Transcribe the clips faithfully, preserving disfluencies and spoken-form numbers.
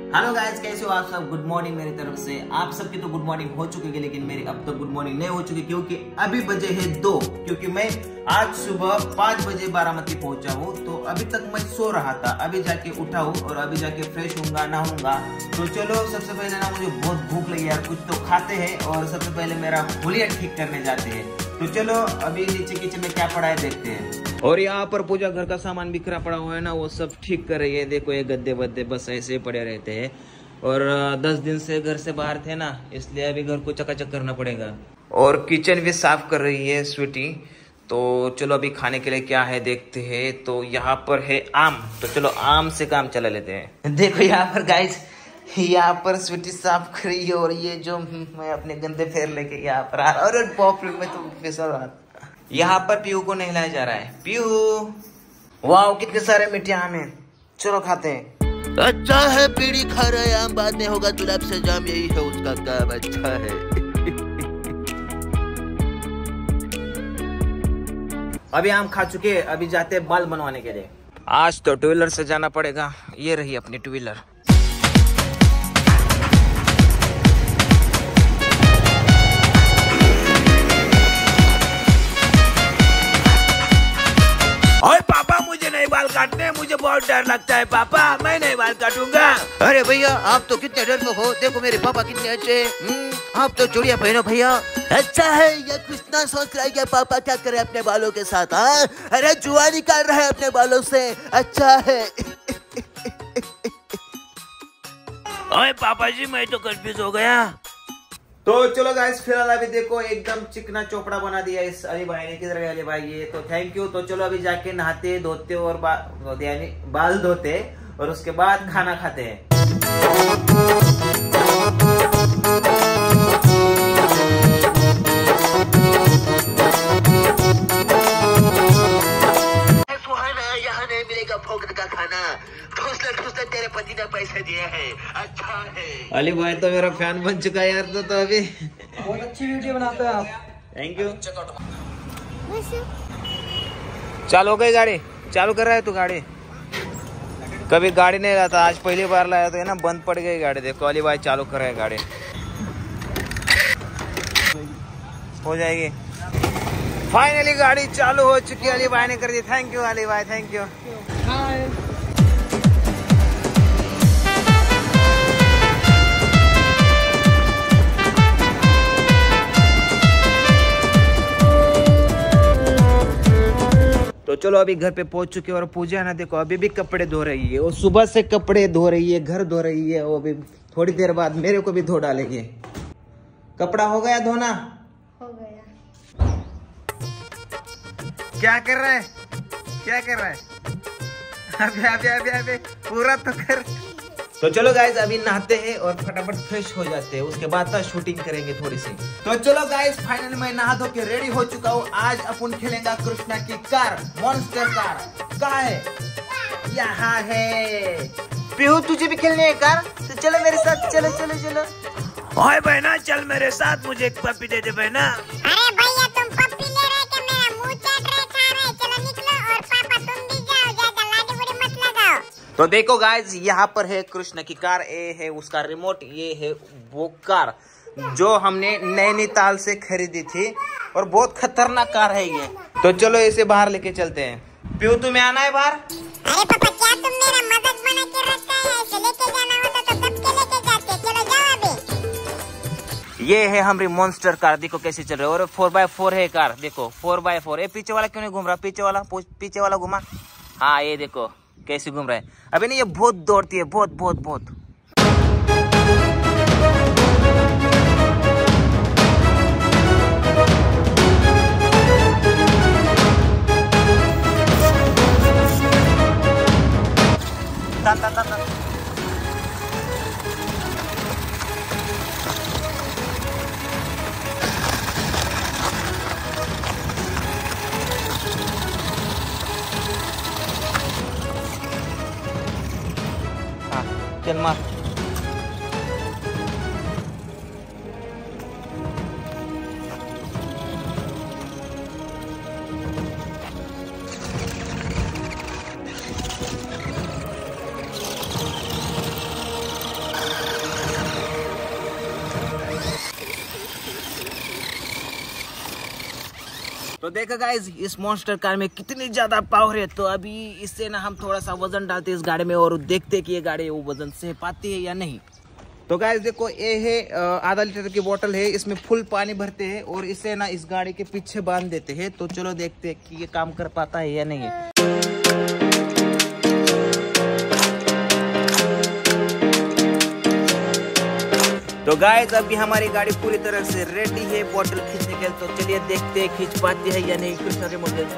Hello guys, कैसे हो आप सब। गुड मॉर्निंग मेरी तरफ से। आप सबकी तो गुड मॉर्निंग हो चुकी है, लेकिन मेरी अब तक गुड मॉर्निंग नहीं हो चुकी, क्योंकि अभी बजे है दो। क्योंकि मैं आज सुबह पाँच बजे बारामती पहुंचा हूँ, तो अभी तक मैं सो रहा था। अभी जाके उठा हूँ और अभी जाके फ्रेश होऊंगा, नहाऊंगा। तो चलो सबसे पहले ना मुझे बहुत भूख लगी यार, कुछ तो खाते हैं और सबसे पहले मेरा हुलिया ठीक करने जाते हैं। तो चलो अभी नीचे किचन में क्या पड़ा है देखते हैं। और यहाँ पर पूजा घर का सामान बिखरा पड़ा हुआ है ना, वो सब ठीक कर रही है। देखो ये गद्दे वद्दे बस ऐसे ही पड़े रहते हैं। और दस दिन से घर से बाहर थे ना, इसलिए अभी घर को चकाचक करना पड़ेगा। और किचन भी साफ कर रही है स्वीटी। तो चलो अभी खाने के लिए क्या है देखते हैं। तो यहाँ पर है आम, तो चलो आम से काम चला लेते हैं। देखो यहाँ पर गाइस, यहाँ पर स्वीटी साफ कर रही है और ये जो मैं अपने गंदे फेर लेके यहाँ पर आ रहा और पॉपरी में तो फिसल रहा। यहाँ पर पीहू को नहलाया जा रहा है। पीहू, वाह कितने सारे मीठे आम हैं, चलो खाते हैं। अच्छा है पीढ़ी खा रहे आम, बाद में होगा गुलाब से जाम, यही है उसका काम। अच्छा है। अभी आम खा चुके हैं, अभी जाते हैं बाल बनवाने के लिए। आज तो टू व्हीलर से जाना पड़ेगा। ये रही अपनी टू व्हीलर। ओए पापा, मुझे नहीं बाल काटने, मुझे बहुत डर लगता है पापा, मैं नहीं बाल काटूंगा। अरे भैया आप तो कितने डर में हो, देखो मेरे पापा कितने अच्छे हैं। आप तो चूड़िया पहनो भैया। अच्छा है, ये कुछ ना सोच रहा है कि पापा क्या करे अपने बालों के साथ। हाँ, अरे जुआ निकाल रहे हैं अपने बालों से। अच्छा है। ओए पापा जी, मैं तो कंफ्यूज हो गया। तो चलो गाइस, फिलहाल अभी देखो एकदम चिकना चोपड़ा बना दिया इस अली भाई ने। किधर गए अली भाई? ये तो थैंक यू। तो चलो अभी जाके नहाते धोते और बा, धोते यानी बाल धोते और उसके बाद खाना खाते हैं। यहाँ नहीं मिलेगा फोकट का खाना, ठूसले ठूसले तेरे पति ने पैसे दिए हैं। अच्छा है। अली भाई तो मेरा फैन बन चुका है यार। तो, तो अभी बहुत अच्छी वीडियो बनाते हैं आप। Thank you. चालू हो गई गाड़ी? चालू कर रहा है तू गाड़ी? कभी गाड़ी नहीं लाता, आज पहली बार लाया तो है ना, बंद पड़ गई गाड़ी। देखो अली भाई चालू कर रहे हैं गाड़ी। हो जाएगी। फाइनली गाड़ी चालू हो चुकी है, अली भाई ने कर दी। थैंक यू अली भाई, थैंक यू। तो चलो अभी घर पे पहुंच चुके हैं और पूजा ना देखो अभी भी कपड़े धो रही है। वो सुबह से कपड़े धो रही है, घर धो रही है। वो अभी थोड़ी देर बाद मेरे को भी धो डालेंगे। कपड़ा हो गया धोना? हो गया। क्या कर रहा है? क्या कर रहा है? अबे अबे अबे अबे पूरा तो कर। तो चलो गाइज अभी नहाते हैं और फटाफट फ्रेश हो जाते हैं, उसके बाद तो शूटिंग करेंगे थोड़ी सी। तो चलो गाइज फाइनली मैं नहा धो के रेडी हो चुका हूँ। आज अपन खेलेंगे कृष्णा की कार, मॉन्स्टर कार। कहाँ है? यहाँ है। पीहू तुझे भी खेलने है कार? तो चलो मेरे साथ, चलो चलो चलो। ओए बहना चल मेरे साथ, मुझे एक पप्पी दे दे बहना। अरे भैया तुम पप्पी ले रहे कि मेरा मुंह चाट रहे, खा रहे? चलो निकलो और पापा तुम भी जाओ, ज्यादा लाडी बुड़ी मत लगाओ। तो देखो गाइज यहाँ पर है कृष्ण की कार, ये है उसका रिमोट, ये है वो कार जो हमने नैनीताल से खरीदी थी और बहुत खतरनाक कार है ये। तो चलो इसे बाहर लेके चलते हैं। पीहू तुम्हें आना है बाहर? अरे पापा क्या तुम मेरा मदद बना के रखा है? ऐसे लेके जाना होता तो कब के लेके जाते। चलो जाओ अभी। ये है हमारी मॉन्स्टर कार, देखो कैसे चल रही है। और फोर बाय फोर है कार, देखो फोर बाय फोर। ये पीछे वाला क्यों नहीं घूम रहा? पीछे वाला पीछे वाला घुमा। हाँ ये देखो कैसे घूम रहा है। अभी नहीं, ये बहुत दौड़ती है, बहुत बहुत बहुत। ता, ता, ता, ता। चल मार। तो देखा गाइस इस मॉन्स्टर कार में कितनी ज्यादा पावर है। तो अभी इससे ना हम थोड़ा सा वजन डालते हैं इस गाड़ी में और देखते हैं कि ये गाड़ी वो वजन सह पाती है या नहीं। तो गाइस देखो ये है आधा लीटर की बोतल है, इसमें फुल पानी भरते हैं और इसे ना इस गाड़ी के पीछे बांध देते हैं। तो चलो देखते हैं कि ये काम कर पाता है या नहीं है। तो गाइस अभी हमारी गाड़ी पूरी तरह से रेडी है बोतल खींचने के लिए। तो चलिए देखते हैं खींच पाती है या नहीं। कृष्ण रिमोट दे।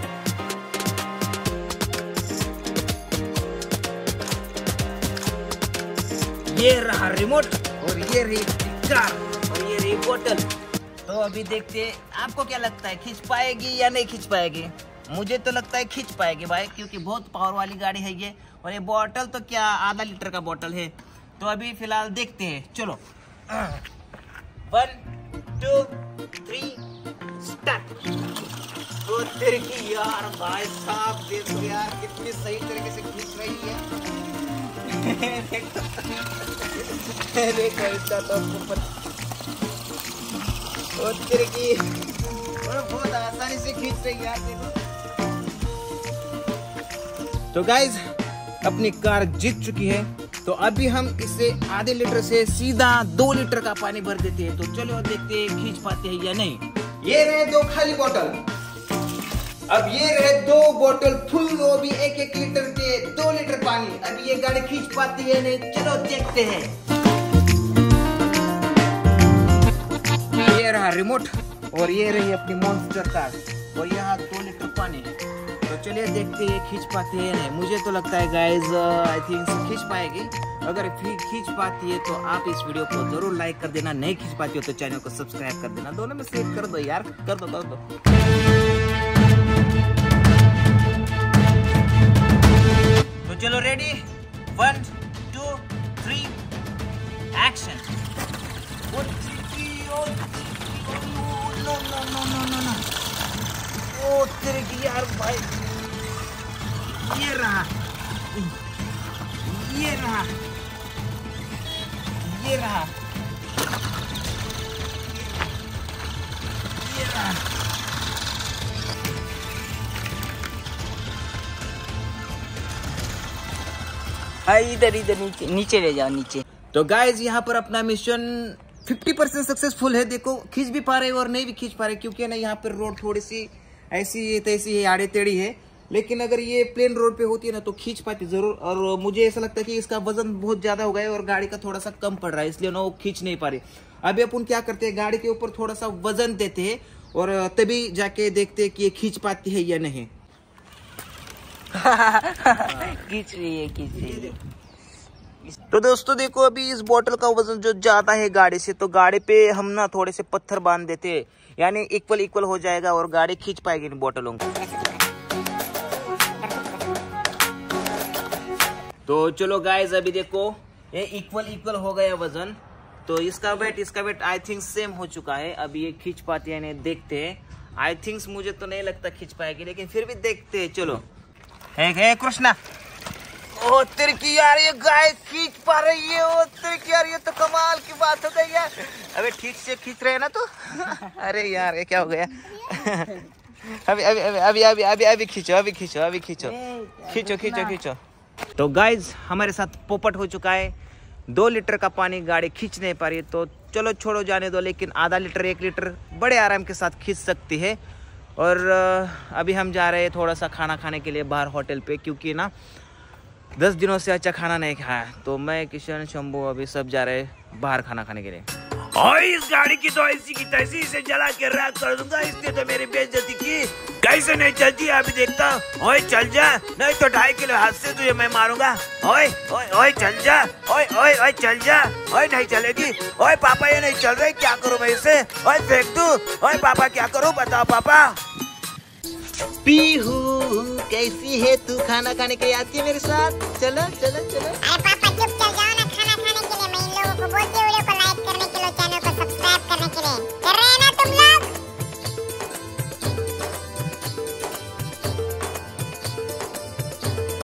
ये रहा रिमोट और ये रही कार और ये रही बोतल। तो अभी देखते हैं आपको क्या लगता है खींच पाएगी या नहीं खींच पाएगी। मुझे तो लगता है खींच पाएगी भाई, क्योंकि बहुत पावर वाली गाड़ी है ये। और ये बोतल तो क्या आधा लीटर का बोतल है। तो अभी फिलहाल देखते हैं। चलो वन टू थ्री स्टार्ट। तो तेरे की यार भाई साहब देखो यार कितनी सही तरीके से खींच रही है। देखो इसका तो ऊपर तो तेरे की बहुत आसानी से खींच रही है यार देखो। तो गाइज अपनी कार जीत चुकी है। तो अभी हम इसे आधे लीटर से सीधा दो लीटर का पानी भर देते हैं। तो चलो देखते हैं खींच पाते हैं या नहीं। ये रहे दो खाली बोतल, अब ये रहे दो बोतल फुल, वो भी एक एक लीटर के दो लीटर पानी। अब ये गाड़ी खींच पाती है नहीं, चलो देखते हैं। ये रहा रिमोट और ये रही अपनी मॉन्स्टर कार और यहाँ दो लीटर पानी। तो चलिए देखते हैं खींच पाती है नहीं। मुझे तो लगता है गाइज आई थिंक खींच पाएगी। अगर खींच पाती है तो आप इस वीडियो को जरूर लाइक कर देना, नहीं खींच पाती हो तो चैनल को सब्सक्राइब कर देना। दोनों में से एक कर दो यार, कर दो कर दो। तो चलो ready, one two three action. No no no no no no ओ तेरे की यार भाई। ये रहा ये रहा ये रहा ये रहा। इधर इधर नीचे नीचे ले जाओ नीचे। तो गाइज यहाँ पर अपना मिशन फिफ्टी परसेंट सक्सेसफुल है। देखो खींच भी पा रहे और नहीं भी खींच पा रहे, क्योंकि ना यहाँ पर रोड थोड़ी सी ऐसी तैसी है, आड़े टेढ़ी है। लेकिन अगर ये प्लेन रोड पे होती है ना तो खींच पाती जरूर। और मुझे ऐसा लगता है कि इसका वजन बहुत ज्यादा हो गया है और गाड़ी का थोड़ा सा कम पड़ रहा है, इसलिए ना वो खींच नहीं पा रही। अभी अपन क्या करते हैं, गाड़ी के ऊपर थोड़ा सा वजन देते हैं और तभी जाके देखते हैं कि ये खींच पाती है या नहीं। खींच रही है खींच रही है। तो दोस्तों देखो अभी इस बोतल का वजन जो ज्यादा है गाड़ी से, तो गाड़ी पे हम ना थोड़े से पत्थर बांध देते हैं, यानी इक्वल इक्वल हो जाएगा और गाड़ी खींच पाएगी इन बोतलों को। तो चलो गाइस अभी देखो ये इक्वल इक्वल हो गया वजन। तो इसका वेट इसका वेट आई थिंक सेम हो चुका है। अभी ये खींच पाती है नहीं, देखते हैं। आई थिंक मुझे तो नहीं लगता खींच पाएगी, लेकिन फिर भी देखते हैं। चलो है, है कृष्णा। ओ तेरे की यार ये गाय खींच पा रही है। ओ तेरे की यार ये तो कमाल की बात हो गई यार। अबे ठीक से खींच रहे हैं ना तो। अरे यार ये क्या हो गया। अभी अभी अभी अभी अभी अभी खींचो अभी खींचो अभी खींचो खींचो खींचो खींचो। तो गाइज हमारे साथ पोपट हो चुका है। दो लीटर का पानी गाड़ी खींच नहीं पा रही है, तो चलो छोड़ो जाने दो। लेकिन आधा लीटर एक लीटर बड़े आराम के साथ खींच सकती है। और अभी हम जा रहे हैं थोड़ा सा खाना खाने के लिए बाहर होटल पे, क्योंकि ना दस दिनों से अच्छा खाना नहीं खाया। तो मैं किशन शंभू अभी सब जा रहे हैं बाहर खाना खाने के लिए। और इस गाड़ी की तो ऐसी की तैसी से जला के राख कर दूंगा। इसने तो मेरी बेइज्जती की। कैसे नहीं चलती अभी देखता। ओए चल जा, नहीं तो ढाई किलो हाथ से तुझे मैं मारूंगा। ओए ओए ओए चल जा, ओए ओए ओए चल जा। ओए नहीं चलेगी। ओए पापा ये नहीं चल रही, क्या करूं मैं इसे। ओए फेंक दूं। ओए पापा क्या करूं बताओ पापा। पीहू कैसी है तू, खाना खाने के लिए आती है मेरे साथ। चलो चलो चलो।